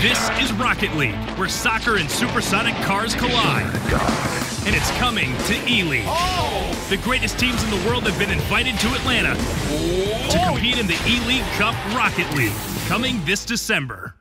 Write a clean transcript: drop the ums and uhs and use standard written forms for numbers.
This is Rocket League, where soccer and supersonic cars collide. And it's coming to E-League. The greatest teams in the world have been invited to Atlanta to compete in the E-League Cup Rocket League, coming this December.